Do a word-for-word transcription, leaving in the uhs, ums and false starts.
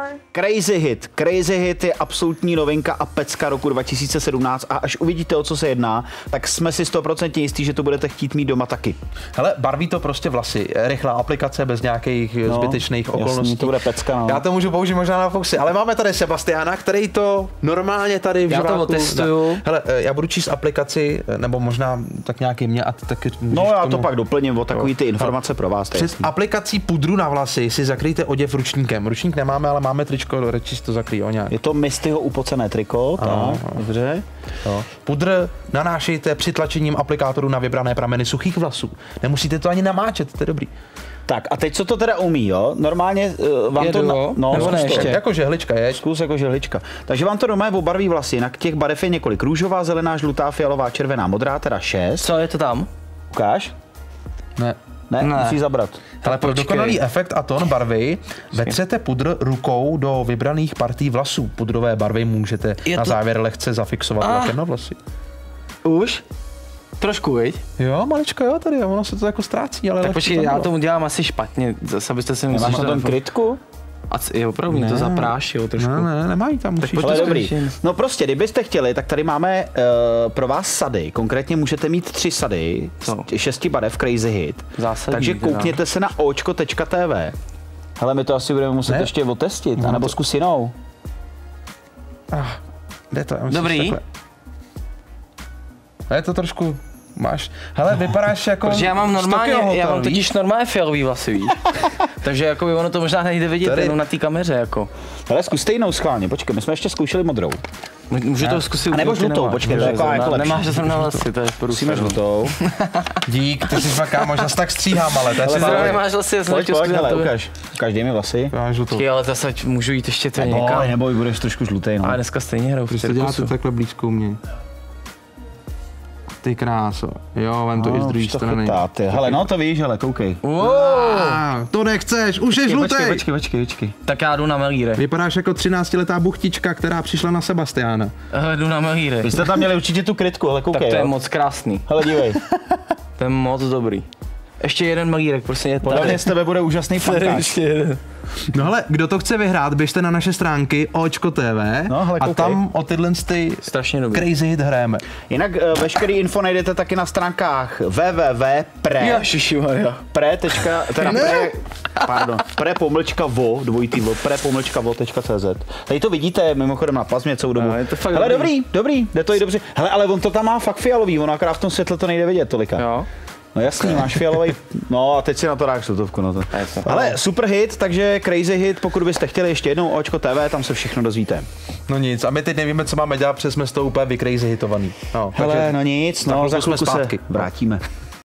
Crazy Hit. Crazy Hit je absolutní novinka a pecka roku dva tisíce sedmnáct a až uvidíte, o co se jedná, tak jsme si sto procent jistí, že to budete chtít mít doma taky. Hele, barví to prostě vlasy. Rychlá aplikace bez nějakých no, zbytečných okolností. Jasný, to bude pecka, no. Já to můžu použít možná na Foxy, ale máme tady Sebastiana, který to normálně tady v Já živáku, to otestuju. Hele, já budu číst aplikaci, nebo možná tak nějaký mě a ty taky No já tomu... to pak doplním o takový ty informace no. pro vás. Přes aplikací pudru na vlasy si zakryjte oděv ručníkem. Ručník nemáme, ale máme tričko, radši to zakryjí o nějak. Je to Mistyho upocené triko, ano, tak, ano. Dobře. Jo. Pudr nanášejte přitlačením aplikátoru na vybrané prameny suchých vlasů. Nemusíte to ani namáčet, to je dobrý. Tak a teď co to teda umí, jo? Normálně uh, vám Jedu, to... Na... No, nebo ne ještě? Jako žehlička je. Zkus jako žehlička. Takže vám to normálně obarví vlasy. Na těch barev je několik. Růžová, zelená, žlutá, fialová, červená, modrá, teda šest. Co je to tam? Ukáž? Ne. Ne, ne. Musí zabrat. Ale pro dokonalý efekt a tón barvy vetřete pudr rukou do vybraných partí vlasů. Pudrové barvy můžete je na to... závěr lehce zafixovat lakem na vlasy. Už? Trošku, viď? Jo, maličko, jo, tady, ono se to jako ztrácí, ale... Tak počkej, já tomu dělám asi špatně, zase abyste si mysleli... Nemáš na tom krytku? A c- je opravdu, mě to zaprášilo trošku. Ne, ne, nemají tam, musíš. Ale dobrý. No prostě, kdybyste chtěli, tak tady máme uh, pro vás sady. Konkrétně můžete mít tři sady, no. šesti barev Crazy Hit. Zásadní, takže koukněte teda. se na očko tečka té vé. Hele, my to asi budeme muset ne? ještě otestit, no, anebo to... zkus jinou. Ah, jde to, dobrý. Je to trošku... Máš, hele, vypadáš jako... Protože já mám normálně, hotel, já mám totiž normálně fialový vlasy, víš? Takže jako by ono to možná nejde vidět tady... jenom na té kameře, jako. Hele, zkuste jinou schválně, počkej, my jsme ještě zkoušeli modrou. Můžu to zkusit. A nebo žlutou, počkej, to je jako, jako lepší. Nemáš zrovna vlasy, to je Musíme žlutou. Dík, ty jsi fakt kámo, že tak stříhám, ale... Ale zrovna nemáš vlasy, já jsem chtěl zkusit na to. Ukáž, ukáž, dej mi vlasy. Počkej, ale zase můžu jít ještě to někam. Neboj, budeš trošku žlutej, no. Ale dneska stejně hraju v cirkusu. Takhle blízko mě. Ty kráso. Jo, vem to no, i z druhé strany. Hele, no to víš, hele, koukej. Wow. Ah, to nechceš, už je žlutý. Počkej, počkej, počkej, počkej. Tak já jdu na Melíre. Vypadáš jako třináctiletá buchtička, která přišla na Sebastiána. Hele, jdu na Melíre. Vy jste tam měli určitě tu krytku, ale koukej. Tak to jo. je moc krásný. Hele, dívej. To je moc dobrý. Ještě jeden Melírek, prostě je tady. Podle z tebe bude úžasný fantáž. No hele, kdo to chce vyhrát, běžte na naše stránky očko tečka té vé no, hele, a tam o tyhle ty strašně dobrý. Crazy Hit hrajeme. Jinak uh, veškerý info najdete taky na stránkách www tečka pre pre pardon, pre pomlčka vo, dvojitý vo, pre pomlčka vo tečka cé zet. Tady to vidíte mimochodem na plazmě celou dobu. No, je to fakt hele, dobrý, dobrý, jde to i dobře. Hele, ale on to tam má fakt fialový, ono akorát v tom světle to nejde vidět tolika. Jo. No jasný, máš fialový, no a teď si na to dáš šlutovku, no to. Ale super hit, takže Crazy Hit, pokud byste chtěli ještě jednou očko tečka té vé, tam se všechno dozvíte. No nic, a my teď nevíme, co máme dělat, protože jsme z toho úplně vykrazy hitovaný. No, hele, no nic, no za chvilku se zpátky. vrátíme.